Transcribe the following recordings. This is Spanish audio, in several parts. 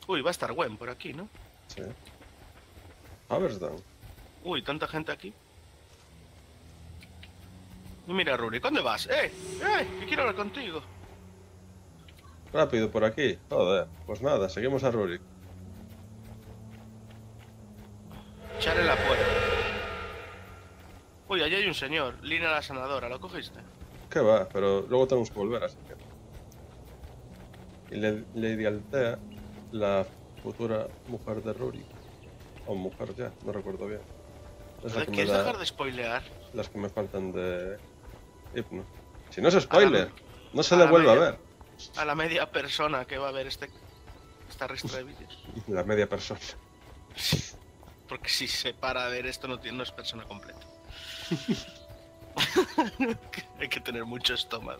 Uy, va a estar Gwen por aquí, ¿no? Sí. Haversdown. Uy, tanta gente aquí. Y mira, Rurik, ¿dónde vas? Que quiero hablar contigo. Rápido por aquí. Joder. Pues nada, seguimos a Rurik. Echar en la puerta. Uy, allí hay un señor. Lina la sanadora, ¿lo cogiste? ¿Qué va? Pero luego tenemos que volver, así que... Y Lady Altea, la futura mujer de Rurik. O mujer ya, no recuerdo bien. Es la que me ¿Quieres da dejar de spoilear? las que me faltan de hipno. Si no es A la, spoiler, no se a le la vuelve a media, ver. a la media persona que va a ver esta ristra de vídeos. La media persona. Porque si se para a ver esto no es persona completa. Hay que tener mucho estómago.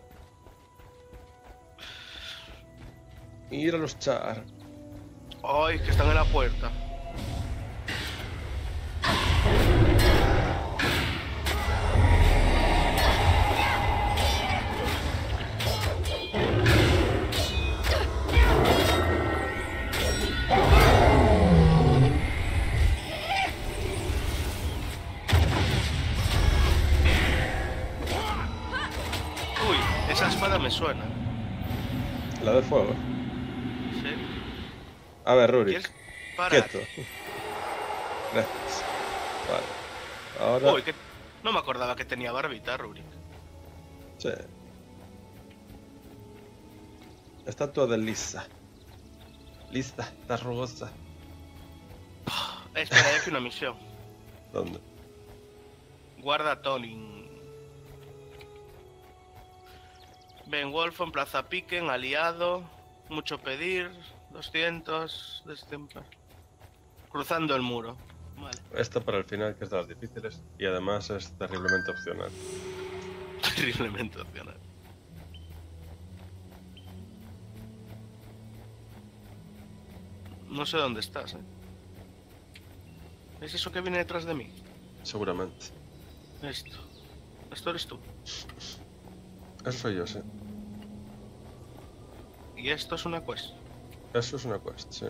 Ir a los char. Ay, que están en la puerta. Uy, esa espada me suena. La de fuego. ¿Sí? A ver, Rurik. ¿Quieres parar? Quieto. Gracias. Vale. Ahora... Uy, que no me acordaba que tenía barbita, Rurik. Sí. Estatua de Lisa. Lisa, está rugosa. Espera, hay aquí una misión. ¿Dónde? Guarda a Tony. Ben Wolfon, Plaza Piquen, aliado. Mucho pedir. 200. Destempar. Cruzando el muro. Vale. Esta para el final, que es de las difíciles. Y además es terriblemente opcional. Terriblemente opcional. No sé dónde estás, ¿eh? ¿Es eso que viene detrás de mí? Seguramente. Esto. Esto eres tú. Eso soy yo, sí. Y esto es una quest. Eso es una quest, sí.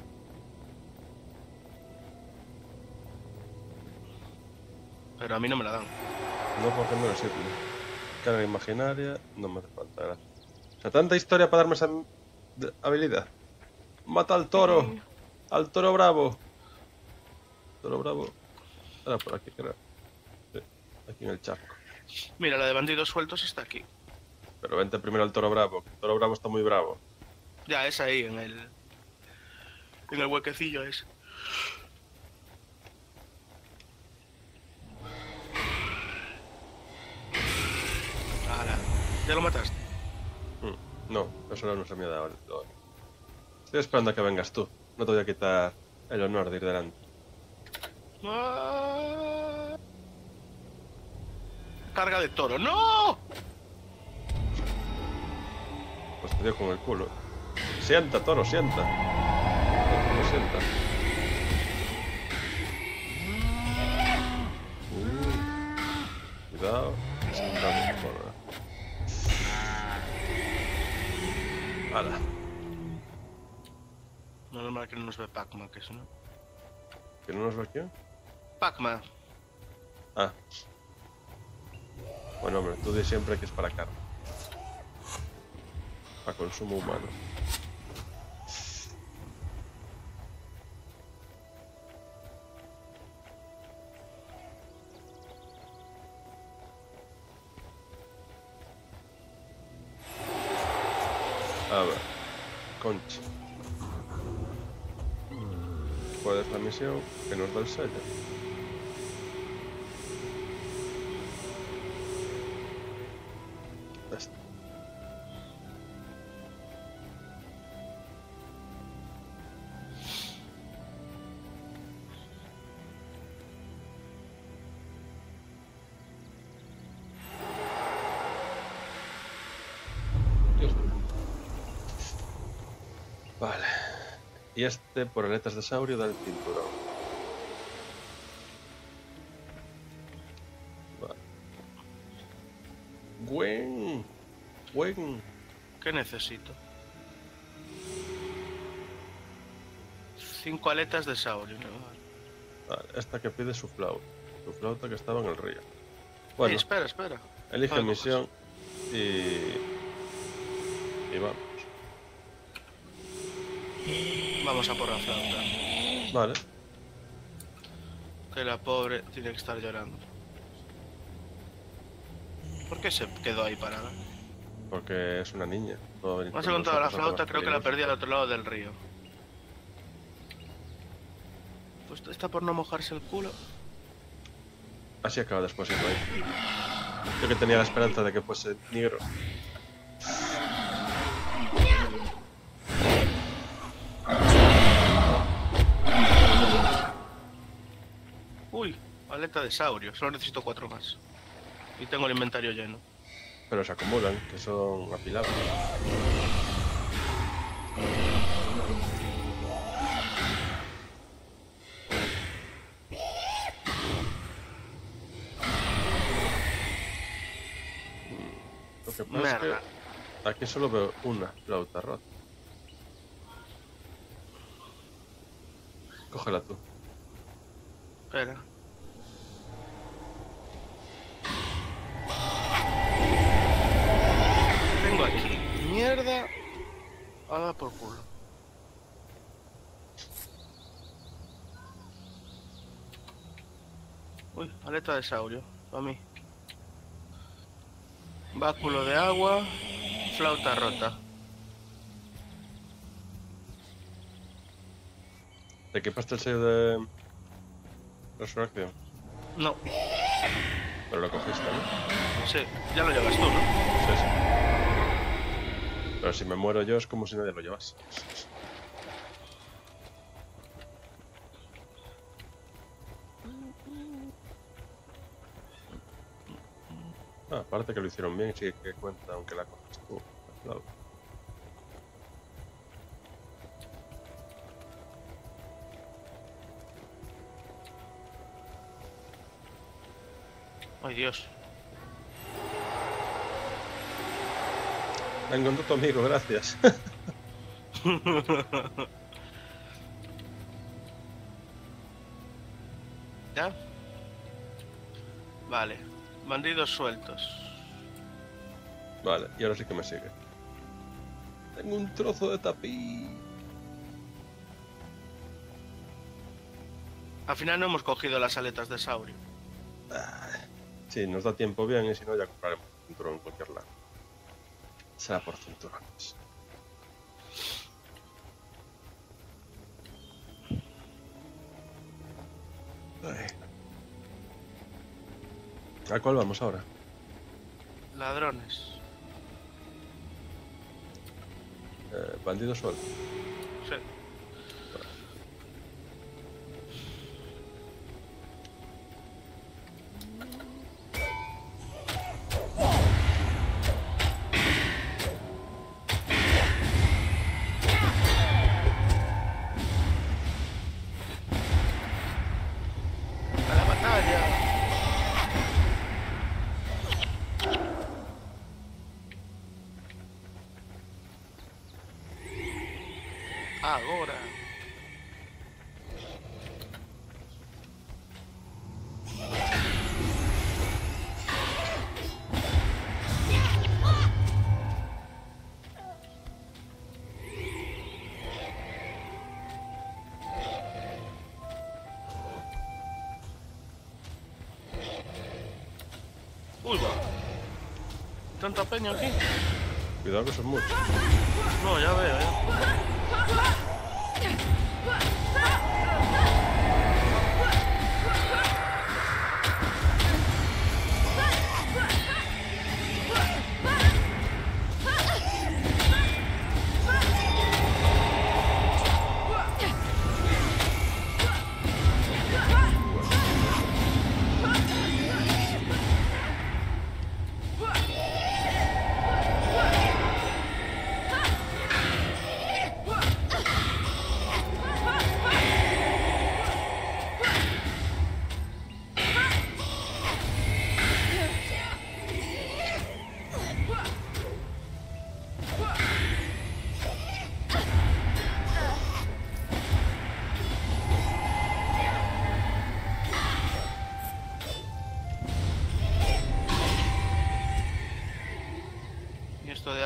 Pero a mí no me la dan. No porque no lo sirve. Carga imaginaria, no me hace falta, gracias. O sea, tanta historia para darme esa habilidad. Mata al toro. Al toro bravo. Toro bravo. Era por aquí, creo. Sí, aquí en el charco. Mira, la de bandidos sueltos está aquí. Pero vente primero al toro bravo. El toro bravo está muy bravo. Ya, es ahí, en el huequecillo ese. Ahora, ¿ya lo mataste? No, eso no se me ha dado. Estoy esperando a que vengas tú. No te voy a quitar el honor de ir delante. ¡Ah! Carga de toro. ¡No! Pues te dio con el culo. Sienta, toro, sienta. No sienta. Cuidado. Hala. No, normal que no nos ve Pac-Man, que eso, ¿no? ¿Que no nos ve quién? Pac-Man. Ah. Bueno, hombre, tú di siempre que es para carne. Para consumo humano. A ver. Concha. ¿Cuál es la misión? Que nos da el sello. Esta. Vale. Y este, por aletas de saurio, da el cinturón. Vale. Gwen. Gwen. ¿Qué necesito? 5 aletas de saurio. ¿No? Vale, esta que pide su flauta. Su flauta que estaba en el río. Bueno, espera. elige No me misión y vamos. Vamos a por la flauta. Vale. Que la pobre tiene que estar llorando. ¿Por qué se quedó ahí parada? Porque es una niña. No va a venir No has con encontrado la nosotros a flauta, zonas creo que la perdí al peligrosas. otro lado del río. Pues está por no mojarse el culo. Así acaba después el ahí. Yo que tenía la esperanza de que fuese negro. Uy, aleta de saurio. Solo necesito 4 más. Y tengo el inventario lleno. Pero se acumulan, que son apilables. Lo que pasa es Merda. que aquí solo veo una flauta rota. Cógela tú. Espera. Tengo aquí mierda. A dar por culo. Uy, aleta de saurio. Para mí. Báculo de agua. Flauta rota. ¿Te equipaste el sello de resurrección? No, Pero lo cogiste, ¿no? sí, ya lo llevas tú, ¿no? Sí, sí. Pero si me muero yo es como si nadie lo llevase. Ah, aparte que lo hicieron bien, sí que cuenta aunque la cojas tú. la flauta. Ay, Dios. La encontró tu amigo, gracias. ¿Ya? Vale. Bandidos sueltos. Vale, y ahora sí que me sigue. Tengo un trozo de tapiz. Al final no hemos cogido las aletas de saurio. Sí, nos da tiempo bien y si no ya compraremos un cinturón en cualquier lado. Será por cinturones. Ay. ¿A cuál vamos ahora? Ladrones. Bandido suelto. Sí. A la batalla. Ahora. Uy, va. ¿Tanta peña aquí? Cuidado que son muchos. No, ya veo, ya.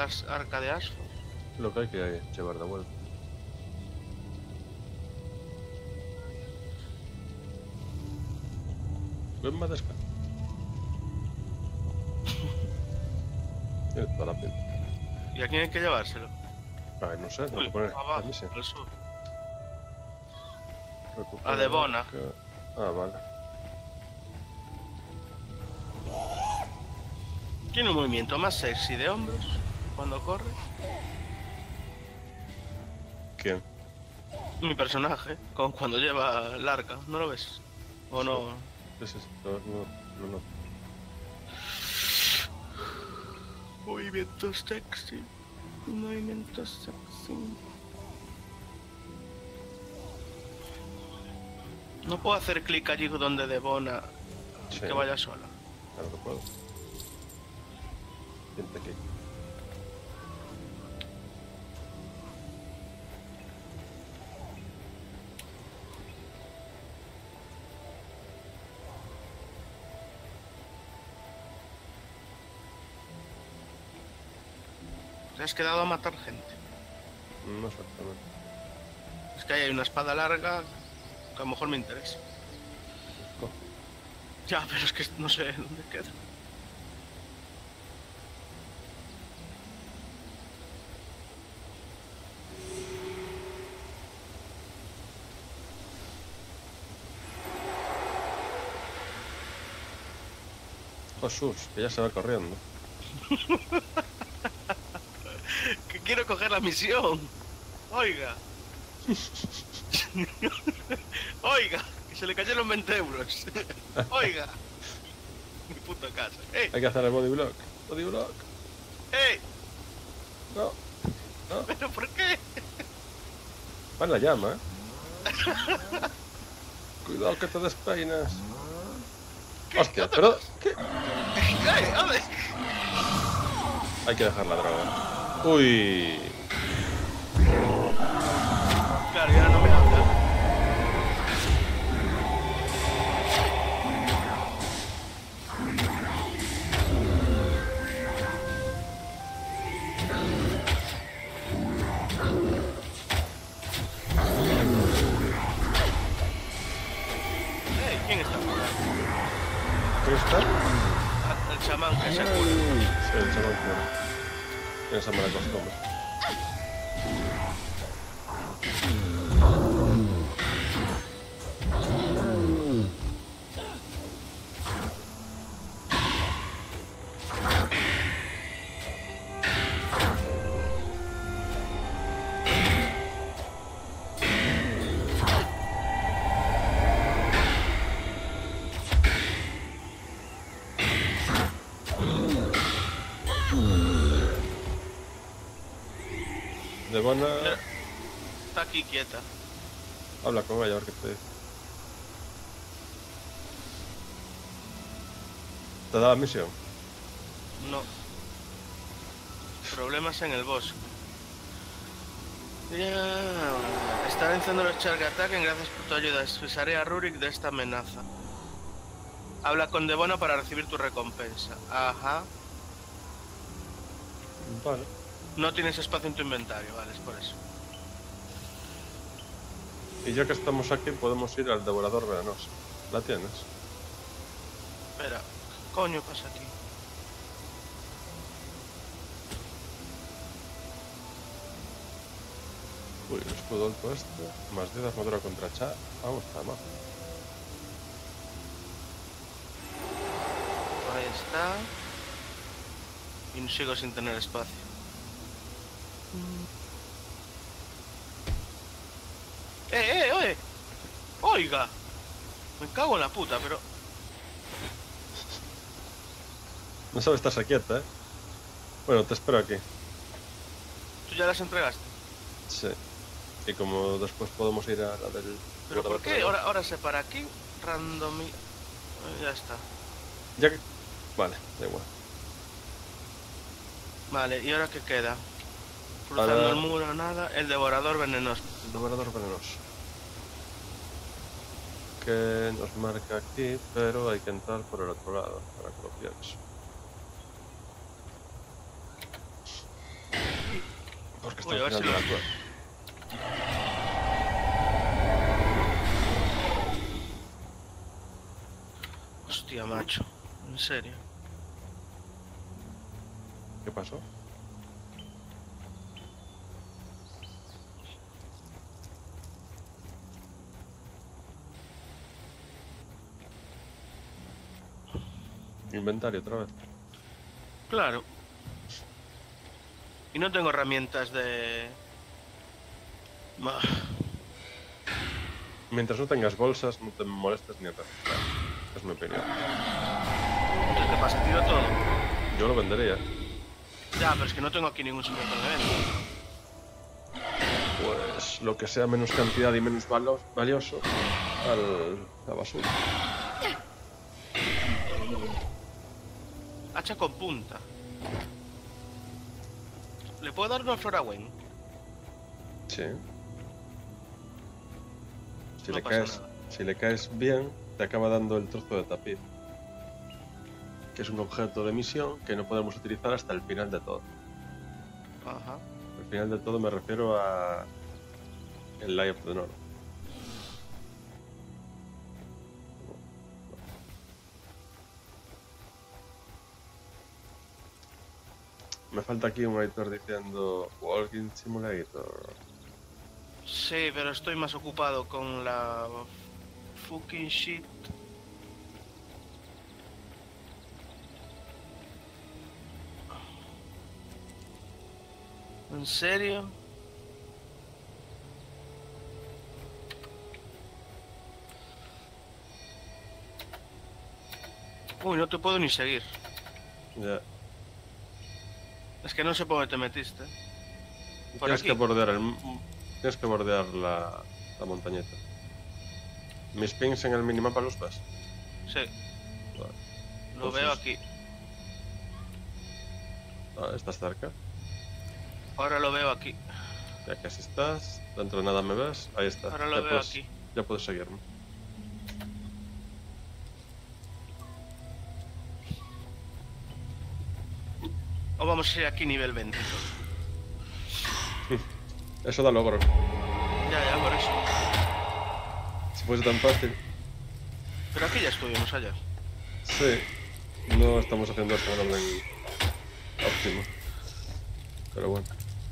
arca de asfo. Lo que hay que llevar de vuelta. Ven más desca. Tiene toda la pinta. ¿Y a quién hay que llevárselo? Ay, no sé, tengo Uy, que poner la abajo, misión. al sur. Recupera A Devona. arca. Ah, vale. Tiene un movimiento más sexy de hombros cuando corre. ¿Quién? Mi personaje, con cuando lleva el arca, ¿no lo ves? ¿O no? Sí, sí, sí. No. Movimientos sexy. Movimientos sexy. No puedo hacer clic allí donde Devona y Sí. que vaya sola. Claro que puedo. Vente aquí. Te has quedado a matar gente. No exactamente. Es que ahí hay una espada larga que a lo mejor me interesa. Cojo. Ya, pero es que no sé dónde queda. Jesús, que ya se va corriendo. Que quiero coger la misión. Oiga. Oiga, que se le cayeron 20 euros. Oiga. Mi puta casa. Hay que hacer el body block. Body block. ¡Eh! No. No. ¿Pero por qué? Va en la llama, Cuidado que te despeinas. Hostia, pero... ¿Qué? ¡Ale! Hay que dejar la droga. Uy. Claro, ya no me habla. ¿Quién está por ahí? ¿Quién está? El chamán que se cura. Sí, el chaval cura. Tiene esa mala costumbre. Devona, Está aquí quieta. habla con ella a ver qué te dice. ¿Te da la misión? No. Problemas en el bosque. Ya. Está venciendo los Shark Attacken gracias por tu ayuda. Expulsaré a Rurik de esta amenaza. Habla con Devona para recibir tu recompensa. Ajá. Vale. No tienes espacio en tu inventario, vale, es por eso. Y ya que estamos aquí, podemos ir al devorador venenoso. ¿La tienes? Espera, ¿qué coño pasa aquí? Uy, el escudo alto este. Más 10 armadura contra Cha. Vamos, está mal. Ahí está. Y sigo sin tener espacio. Oye! ¡Oiga! Me cago en la puta, pero... No sabes estarse quieta, ¿eh? Bueno, te espero aquí. ¿Tú ya las entregaste? Sí. Y como después podemos ir a la del... ¿Pero por qué? Ahora se para aquí, random y... Ya está. Ya que... Vale, da igual. Vale, ¿y ahora qué queda? Cruzando Ahora- el muro, nada. El devorador venenoso. El devorador venenoso. Que nos marca aquí, pero hay que entrar por el otro lado, para que lo pienses. Porque está Uy, a al ver final si de lo... la cueva. Hostia, macho. En serio. ¿Qué pasó? Inventario otra vez. Claro. Y no tengo herramientas de... Bah. Mientras no tengas bolsas, no te molestes ni en reciclar. Es mi opinión. Entonces, ¿qué pasa? Tiro todo. Yo lo vendería. Ya, pero es que no tengo aquí ningún sitio donde vender. Pues lo que sea menos cantidad y menos valioso la basura. Hacha con punta. ¿Le puedo dar una flor a Wayne? Sí. No pasa nada. Si le caes bien, te acaba dando el trozo de tapiz. Que es un objeto de misión que no podemos utilizar hasta el final de todo. Ajá. Al final de todo me refiero a el Lie of the North. Me falta aquí un editor diciendo Walking Simulator. Sí, pero estoy más ocupado con la fucking shit. ¿En serio? Uy, no te puedo ni seguir. Ya. Es que no sé por dónde te metiste. Por Tienes aquí. que bordear tienes que bordear la montañeta. ¿Mis pings en el minimapa los ves? Sí, Vale. lo Entonces- veo aquí. Ah, ¿estás cerca? Ahora lo veo aquí. Ya casi estás. Dentro de nada me ves. Ahí está. Ahora lo Ya veo puedes- aquí. Ya puedes seguirme. O vamos a ir aquí nivel 20. Eso da logro. Ya, por eso. Si fuese tan fácil. Pero aquí ya estuvimos ayer. Sí. No estamos haciendo esto en orden óptimo. Pero bueno.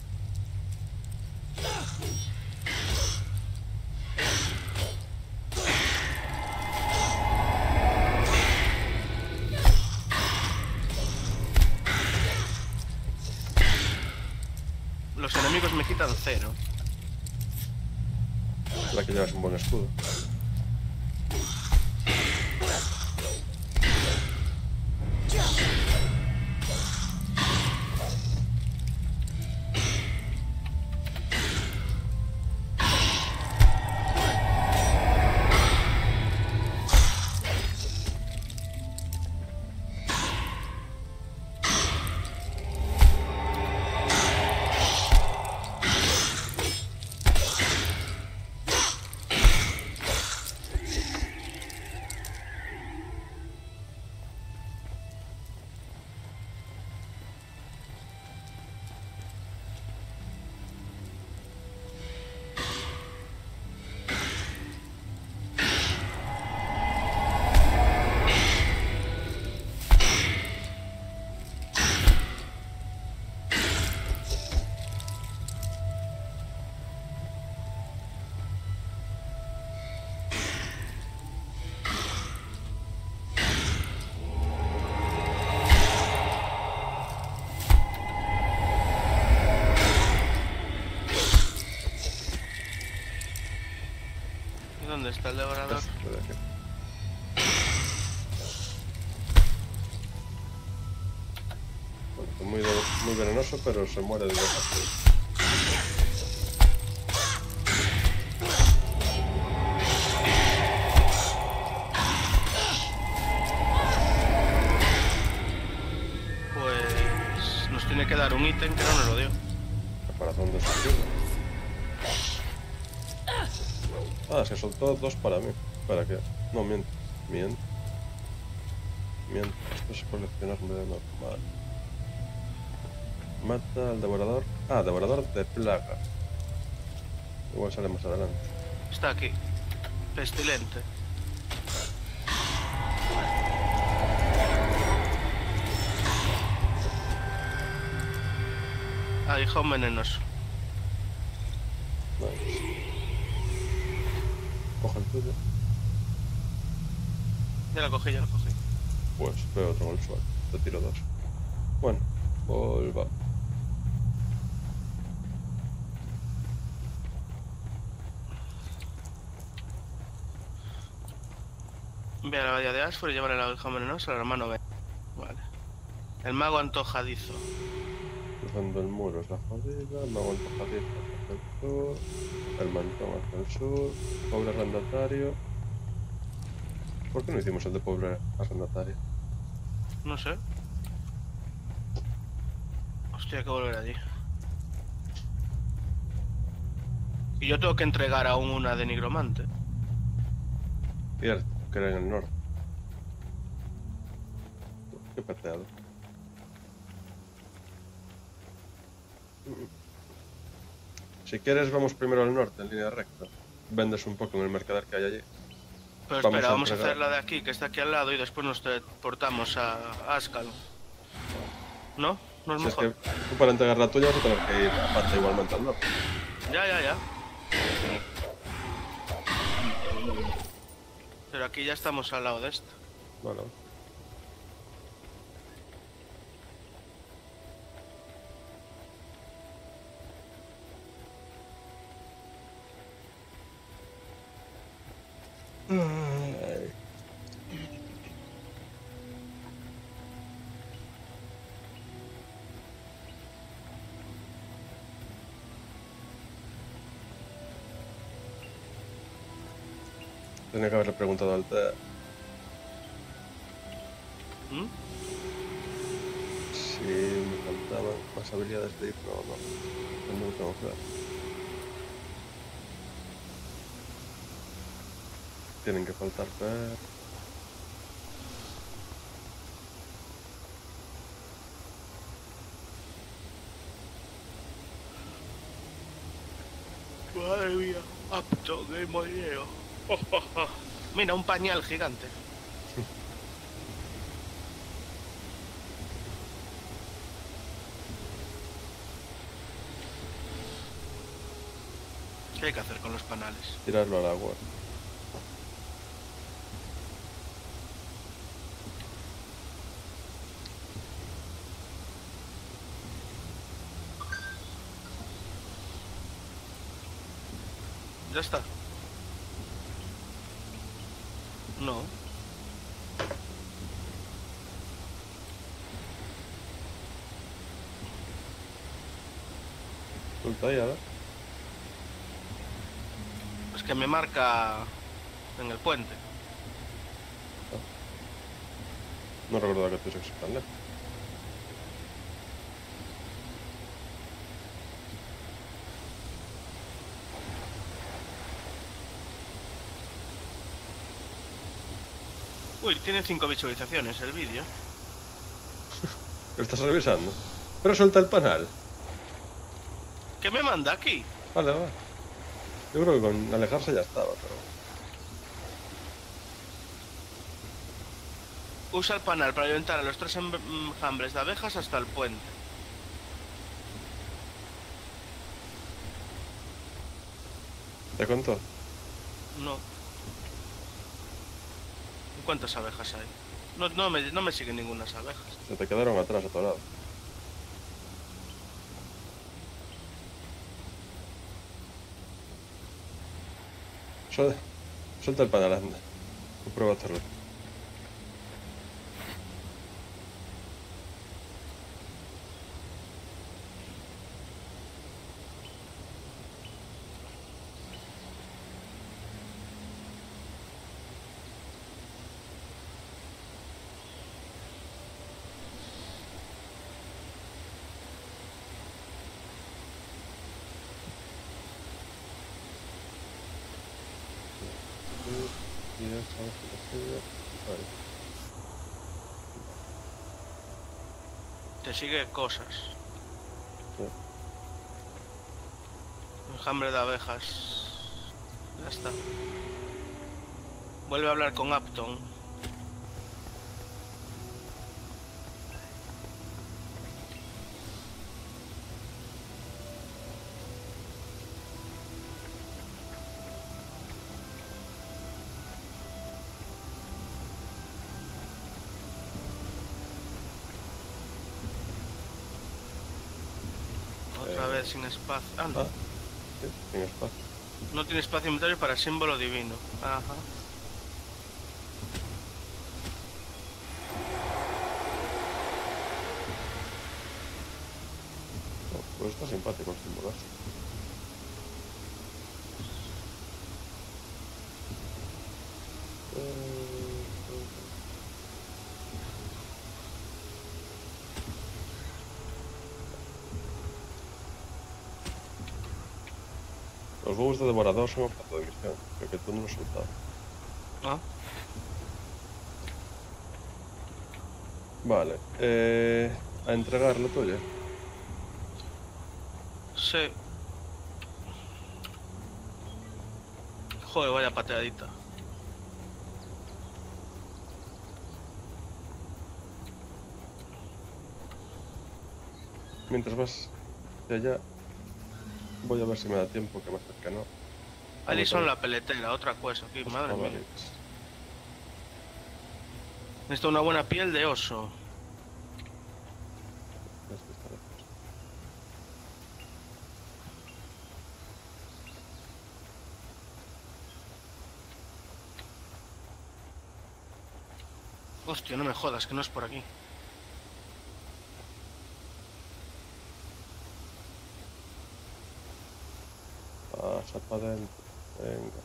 Los enemigos me quitan 0. La que llevas un buen escudo. ¿Y dónde está el devorador? Este de aquí. Bueno, es muy venenoso, pero se muere de rápido. Pues nos tiene que dar un ítem que no nos lo dio. Caparazón de suicidio. Ah, se soltó 2 para mí. ¿Para qué? No, miento. Miento. Esto es coleccionable normal. Mata al devorador. Ah, devorador de plaga. Igual sale más adelante. Está aquí. Pestilente. Aguijón venenoso. Nice. Coge el tuyo. Ya lo cogí, ya lo cogí. Pues veo otro gol suave. Te tiro dos. Bueno, volvamos. Ve a la abadía de Ashford y llevar el aguijón venenoso al hermano Ben. Vale. El mago antojadizo. Cruzando el muro es la jodida. Mago antojadizo hacia el sur. El mantón hacia el sur. Pobre arrendatario. ¿Por qué no hicimos el de pobre arrendatario? No sé. Hostia, hay que volver allí. Y yo tengo que entregar aún una de nigromante. Cierto, que era en el norte. Qué peteado. Si quieres vamos primero al norte en línea recta. Vendes un poco en el mercader que hay allí. Pero Vamos espera, a vamos a entregar. hacer la de aquí, que está aquí al lado, y después nos teleportamos a Ascalon. ¿No? ¿No es Si es que mejor? tú para entregar la tuya vas a tener que ir aparte igualmente al norte. Ya. Pero aquí ya estamos al lado de esto. Vale. Ay. Tenía que haberle preguntado al TEA ¿Mm? si me faltaban más habilidades de hipno o no. No lo tengo claro. Tienen que faltar, pero... Madre mía, apto de molleo. Mira, un pañal gigante. ¿Qué hay que hacer con los panales? Tirarlo al agua. Ya está. No. Suelta ahí, a ver. Es que me marca en el puente. No recordaba que tuviese que ser tan lejos. Uy, tiene 5 visualizaciones el vídeo. ¿Lo estás revisando? Pero suelta el panal. ¿Qué me manda aquí? Vale, va. Yo creo que con alejarse ya estaba, pero... Usa el panal para alimentar a los 3 enjambres de abejas hasta el puente. ¿Te contó? No. ¿Cuántas abejas hay? No me siguen ninguna abejas. Se te quedaron atrás atorados. Suelta el panal, anda. Prueba a hacerlo. Vale. Te sigue cosas. Sí. Enjambre de abejas. Ya está. Vuelve a hablar con Upton. Otra vez sin espacio. Ah, no. Ah, sí, sin espacio. No tiene espacio inventario para símbolo divino. Ajá. No, pues está simpático el símbolo. Los huevos de devorador son objeto de misión. Creo que tú no lo has soltado. Ah, Vale. A entregar lo tuyo. sí. Joder, vaya pateadita. Mientras vas hacia allá, voy a ver si me da tiempo, que me acerque, ¿no? Alison la peletera, otra cosa aquí, Los madre mía. jabalíes. Necesito una buena piel de oso. Este está lejos. Hostia, no me jodas, que no es por aquí. Pasa para adentro. Venga.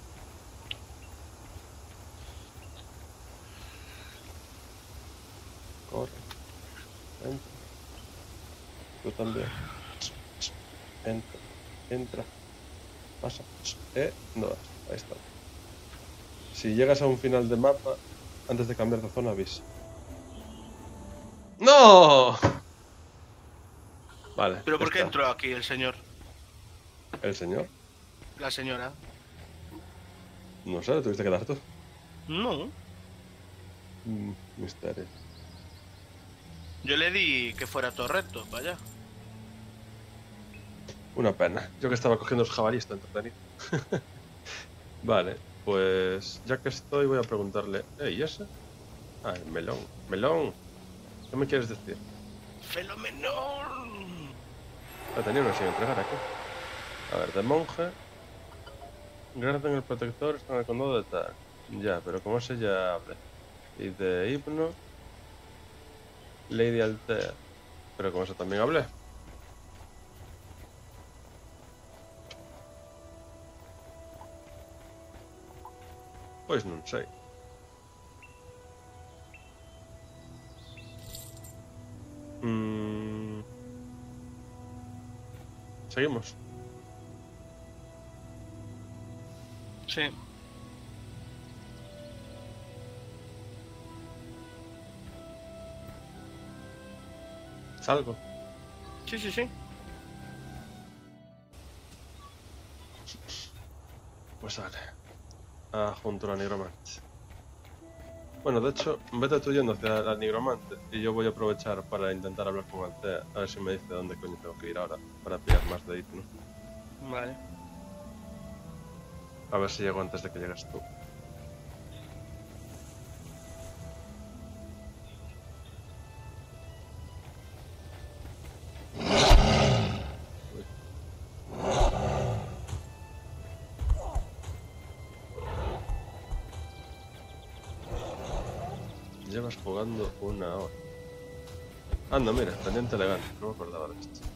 Corre. Entra. Tú también. Entra. Entra. Pasa. No. Ahí está. Si llegas a un final de mapa, antes de cambiar de zona, avisa. ¡No! Vale, ¿Pero por qué está. entró aquí el señor? ¿El señor? La señora. No sé, lo tuviste que dar tú. No. Misterio. Yo le di que fuera todo recto, vaya. Una pena. Yo que estaba cogiendo los jabalíes tan entretenido. Vale, pues ya que estoy voy a preguntarle. ¿Y ese? Ah, el melón. Melón. ¿Qué me quieres decir? ¡Fenomenal! La tenía una sin entregar aquí. A ver, de monje. Garden el protector está en el condado de Tar. Ya, pero ¿cómo se llama? Y de hipno. Lady Altea. Pero como eso también hablé. Pois non sei. Seguimos. Sí. Salgo. Sí, sí, sí. Pues vale. Junto a la nigromante. Bueno, de hecho, vete tú yendo hacia la nigromante y yo voy a aprovechar para intentar hablar con Altea, a ver si me dice dónde coño tengo que ir ahora para pillar más de hipno. Vale. A ver si llego antes de que llegues tú. Uy. Llevas jugando una hora. Anda, mira, pendiente elegante, no me acordaba de esto.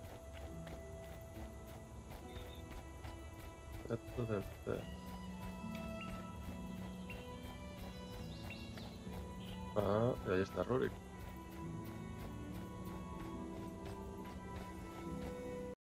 Esto del té. Ah, y ahí está Rurik.